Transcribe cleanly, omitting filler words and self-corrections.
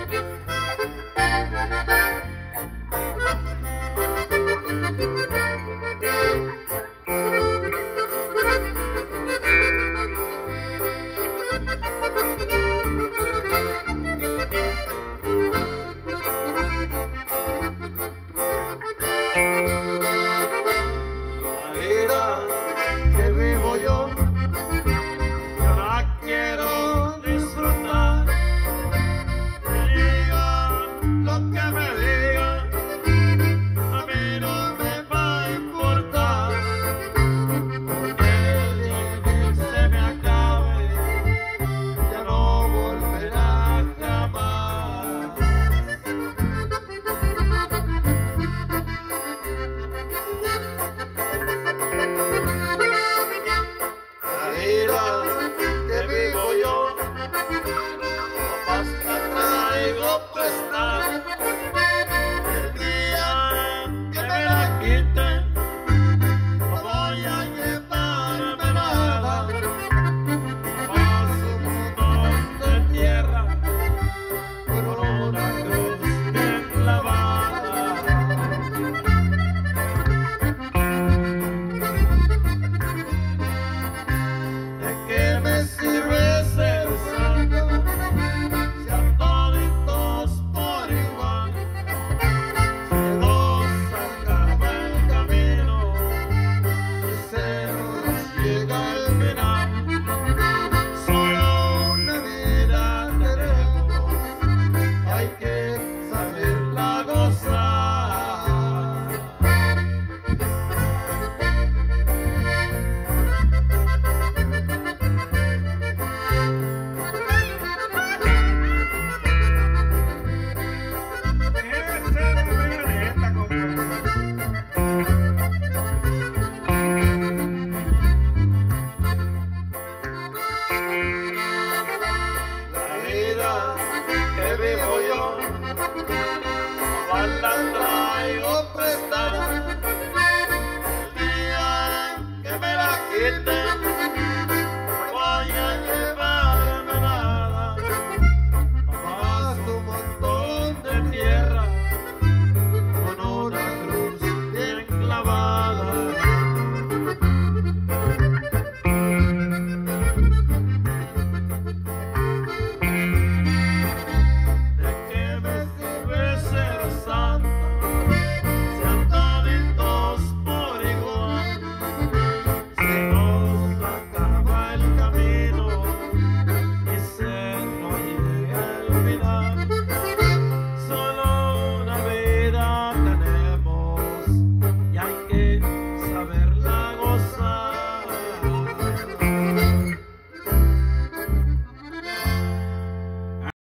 Que vivo yo la quiero disfrutar. Me digan lo que me digan, a mí no me va a importar, porque el día que se me acabe ya no volverá jamás. Que vivo yo, más la traigo prestada. El día que me la quiten, no voy a llevarme nada, más un montón de tierra con una cruz bien clavada. ¿Qué me sirve ser santo si a toditos por igual? Si nos acaba el camino y se nos llega el final, solo una vida tenemos, hay que saberla gozar. Que vivo yo, más la traigo prestada. El día que me la quiten,